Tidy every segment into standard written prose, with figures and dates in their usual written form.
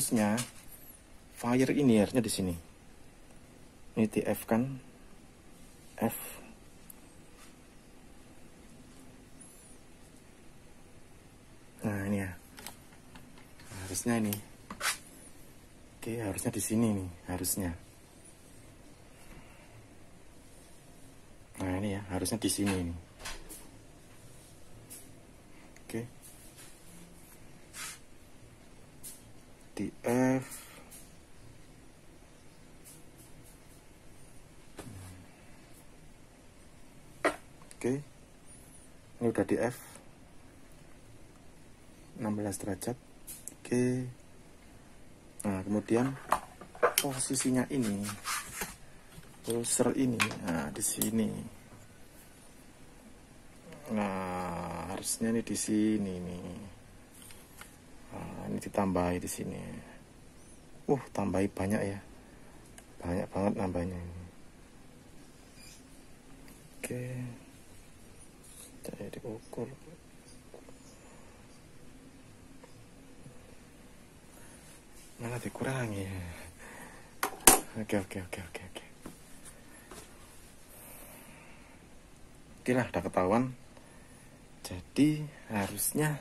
harusnya fire ini harusnya di sini. Ini di F kan, F. Nah ini ya, harusnya ini. Oke, harusnya di sini nih, harusnya. Nah ini ya, harusnya di sini nih. Oke, di F. Oke, ini udah di F 16 derajat. Oke, nah kemudian posisinya ini, pulser ini, nah di sini. Nah harusnya ini di sini nih. Nah, ini ditambahi di sini. Tambahi banyak ya, banyak banget nambahnya ini. Oke, jadi diukur. Malah dikurangi. Oke. Oke lah, udah ketahuan. Jadi harusnya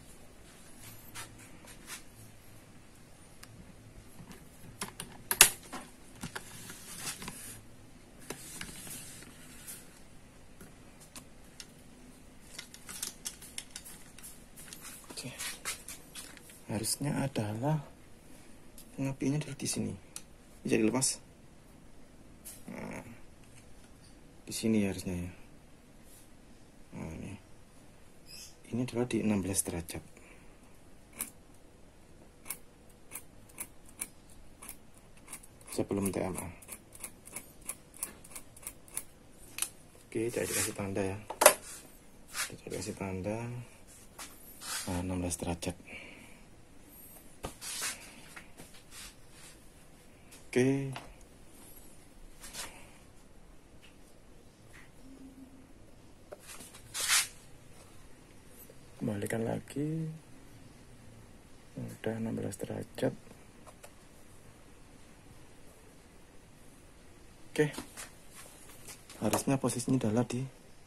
adalah pengapiannya di sini. Ini jadi lepas. Nah, di sini harusnya ya. Nah, ini adalah di 16 derajat. Sebelum TMA. Oke, jadi kasih tanda ya. Jadi kasih tanda. Nah, 16 derajat. Oke. Kembalikan lagi. Udah 16 derajat. Oke. Harusnya posisinya adalah di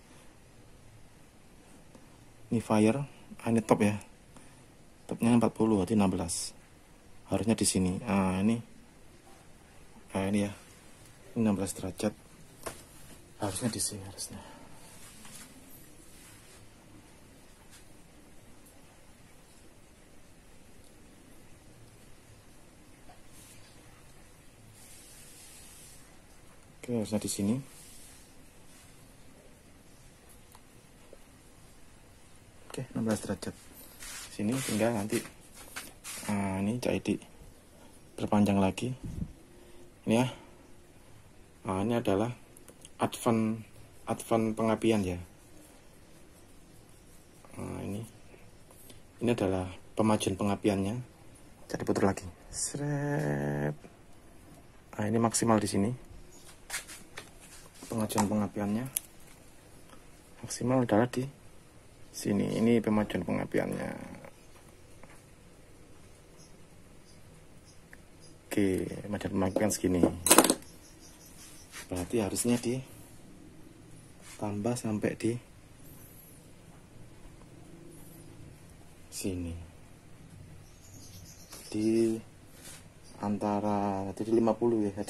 ini fire, ini top ya. Topnya 40 berarti 16. Harusnya di sini. Nah, ini ya. Ini 16 derajat. Harusnya di sini harusnya. Oke, harusnya di sini. Oke, 16 derajat. Sini tinggal nanti ini jadi perpanjang lagi. Ini ya. Nah, ini adalah advance pengapian ya. Nah, ini adalah pemajuan pengapiannya. Jadi putar lagi. Seret. Nah, ini maksimal di sini. Pemajuan pengapiannya maksimal adalah di sini. Ini pemajuan pengapiannya. Oke, pemajuan pengapian segini. Berarti harusnya ditambah sampai di sini. Di antara tadi 50 ya.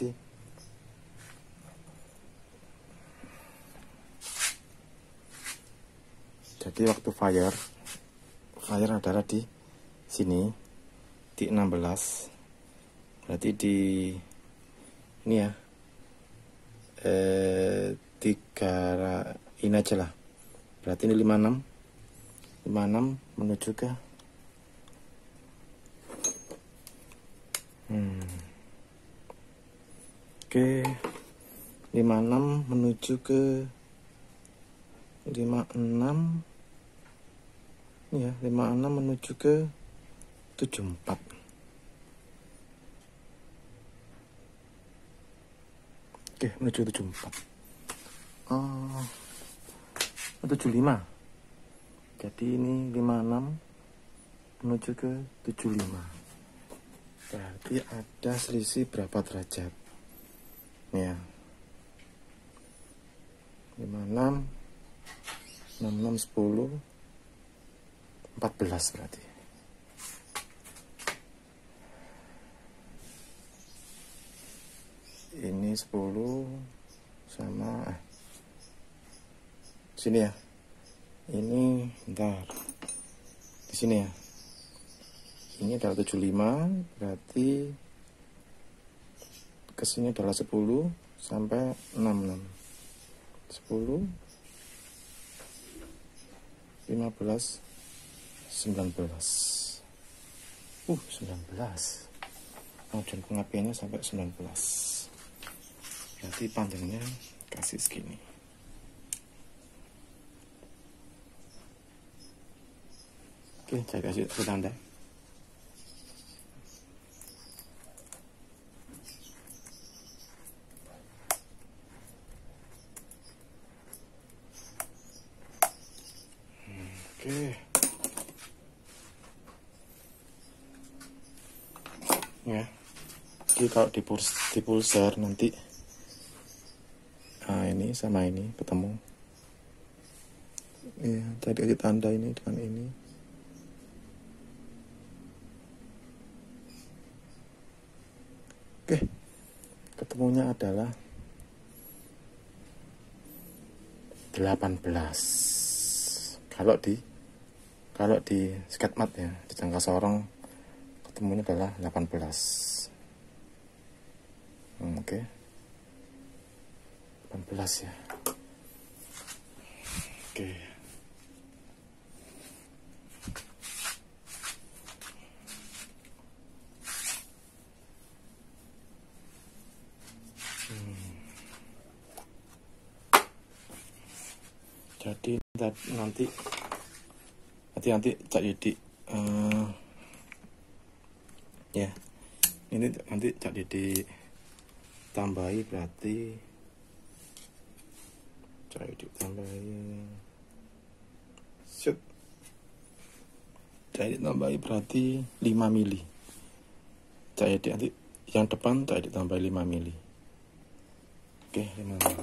Jadi waktu fire adalah di sini di 16. Berarti di ini ya. 3 ini aja lah. Berarti ini 56 menuju ke Oke, 56 menuju ke 56 ya, 56 menuju ke 74. Oke, menuju 74. 75. Jadi ini 56 menuju ke 75. berarti ada selisih berapa derajat ya, 56 66 10 14 berarti. Ini 10 sama sini ya. Ini bentar. Di sini ya. Ini adalah 75, berarti kesini adalah 10 sampai 66. 10 15 19. 19. Pengajuan pengapiannya sampai 19. Berarti panjangnya kasih segini. Oke, saya kasih tanda. Oke. Ya. Jadi kalau di pulser nanti ini sama ini ketemu. Iya, tadi kasih tanda ini dengan ini. Oke. Ketemunya adalah 18. Kalau di sketmat ya, di jangka sorong ketemunya adalah 18. Oke. 18 ya. Oke. Jadi nanti Cak Didi ya, ini nanti Cak Didi tambahi, berarti Cak Didi tambahi Cak Didi tambahi berarti 5 mili. Cak Didi nanti yang depan Cak Didi tambahi 5 mili. Oke, 5 mili.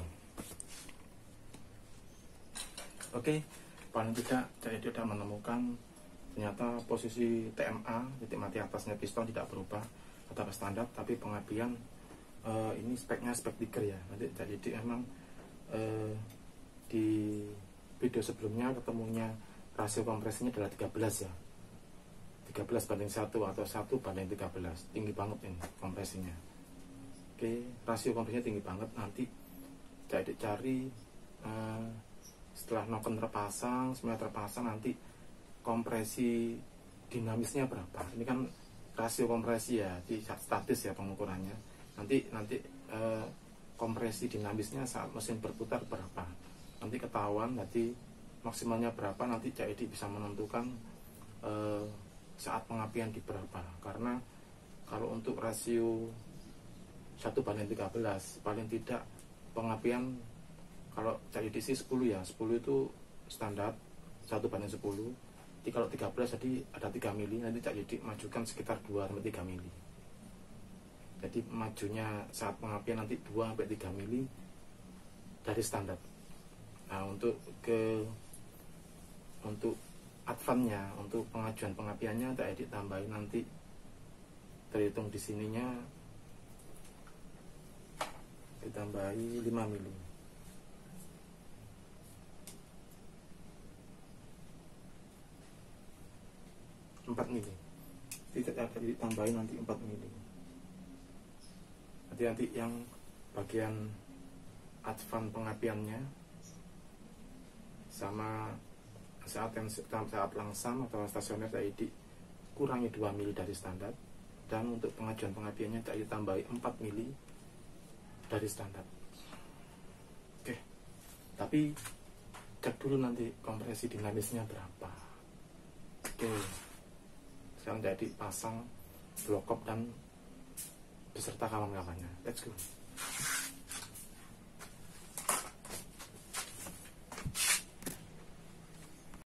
Oke, paling tidak Cak Didi sudah menemukan ternyata posisi TMA, titik mati atasnya piston tidak berubah tetap standar, tapi pengapian ini speknya spek tiger ya. Nanti Cak Didi emang di video sebelumnya ketemunya rasio kompresinya adalah 13 ya, 13:1 atau 1:13, tinggi banget ini kompresinya. Oke, rasio kompresinya tinggi banget. Nanti Cak Didi cari setelah noken terpasang, semuanya terpasang, nanti kompresi dinamisnya berapa. Ini kan rasio kompresi ya, di statis ya pengukurannya. Nanti kompresi dinamisnya saat mesin berputar berapa. Nanti ketahuan, nanti maksimalnya berapa, nanti Cak Didi bisa menentukan saat pengapian di berapa. Karena kalau untuk rasio 1:13, paling tidak pengapian kalau Cak Didi sih 10 ya, 10 itu standar 1:10. Jadi kalau 13 jadi ada 3 mili, nanti Cak Didi majukan sekitar 2-3 mili. Jadi majunya saat pengapian nanti 2-3 mili dari standar. Nah, untuk advance-nya, untuk pengajuan pengapiannya Cak Didi tambahin nanti terhitung di sininya ditambahi 5 mili. 4 mili. Tidak ada ditambahin nanti 4 mili. Nanti yang bagian advance pengapiannya sama saat langsam atau stasioner Cak Didi kurangi 2 mili dari standar, dan untuk pengajuan pengapiannya Cak Didi tambahi 4 mili dari standar. Oke. Tapi cek dulu nanti kompresi dinamisnya berapa. Oke. Sekarang Cak Didi pasang blok up dan beserta kawan-kawannya. Let's go.